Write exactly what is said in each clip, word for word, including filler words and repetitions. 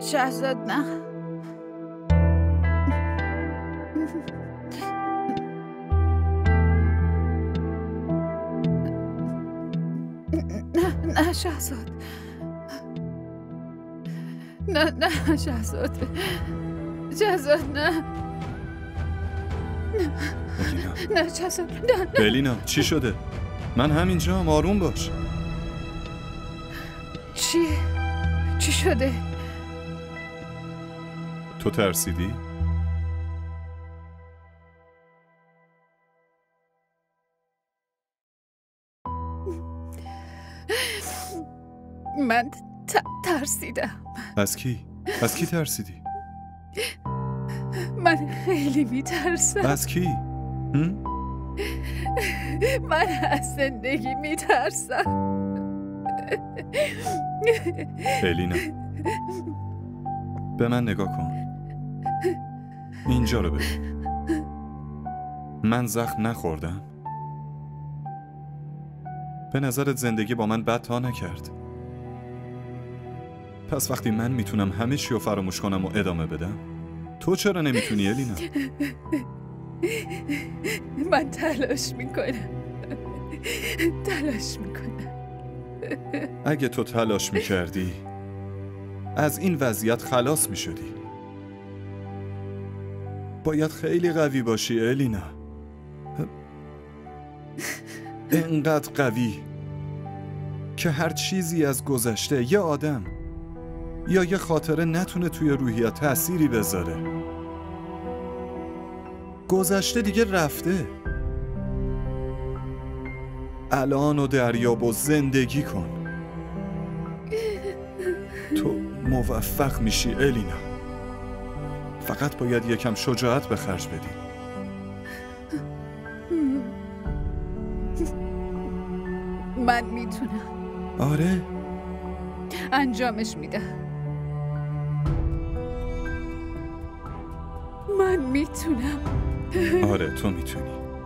شهرزاد نه. نه نه شهرزاد، نه نه شهرزاد، شهرزاد نه نه نه شهرزاد نه نه. الینا چی شده؟ من همینجام، آروم باش. چیه؟ چی شده؟ تو ترسیدی؟ من ترسیدم. از کی؟ از کی ترسیدی؟ من خیلی میترسم. از کی؟ هم؟ من از زندگی میترسم. الینا به من نگاه کن، اینجا رو ببین. من زخم نخوردم؟ به نظرت زندگی با من بد تا نکرد؟ پس وقتی من میتونم همه چی رو فراموش کنم و ادامه بدم، تو چرا نمیتونی الینا؟ من تلاش میکنم تلاش میکنم. اگه تو تلاش میکردی از این وضعیت خلاص میشدی. باید خیلی قوی باشی الینا، اینقدر قوی که هر چیزی از گذشته، یه آدم یا یه خاطره نتونه توی روحیت تأثیری بذاره. گذشته دیگه رفته، الان و دریاب و زندگی کن. تو موفق میشی الینا، فقط باید یکم شجاعت به خرج بدی. من میتونم. آره انجامش میدم. من میتونم. آره تو میتونی.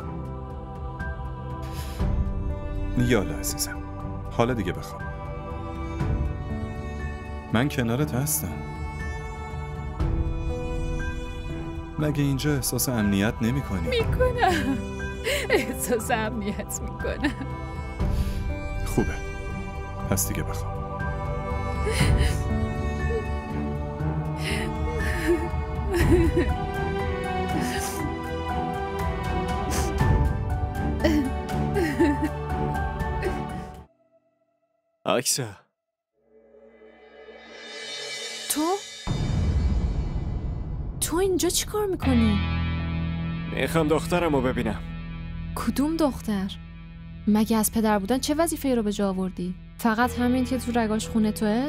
یالا عزیزم، حالا دیگه بخواب. من کنارت هستم. مگه اینجا احساس امنیت نمی کنی؟ میکنم. احساس امنیت میکنم. خوبه، پس دیگه بخواب. اکسا، تو؟ تو اینجا چی کار میکنی؟ میخوام دخترمو ببینم. کدوم دختر؟ مگه از پدر بودن چه وظیفه‌ای رو به جا آوردی؟ فقط همین که تو رگاش خونه توه؟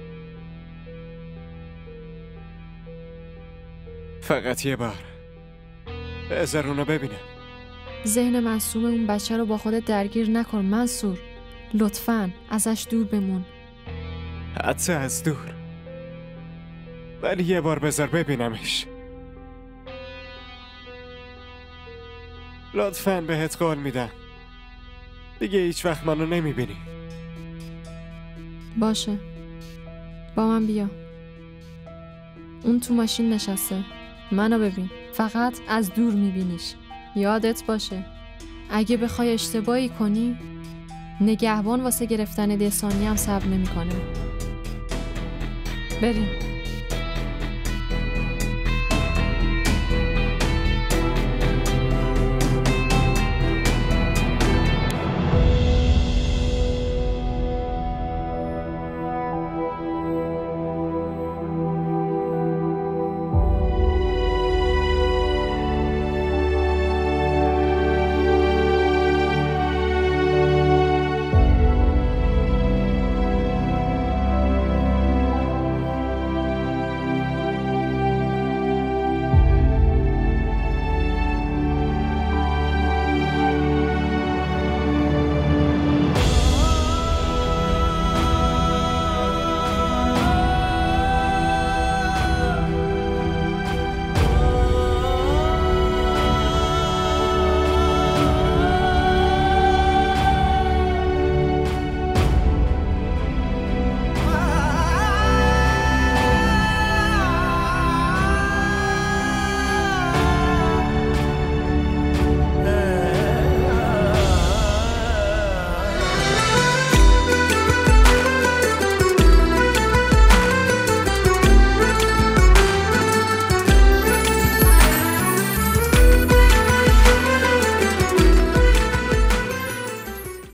فقط یه بار بذار اونو ببینم. ذهن معصوم اون بچه رو با خودت درگیر نکن منصور. لطفاً ازش دور بمون. حتی از دور، ولی یه بار بذار ببینمش. لطفاً بهت قول میدم دیگه هیچ وقت منو نمیبینی. باشه، با من بیا. اون تو ماشین نشسته، منو ببین. فقط از دور میبینیش. یادت باشه اگه بخوای اشتباهی کنی، نگهبان واسه گرفتن ده ثانیه هم صبر نمیکنه. بریم.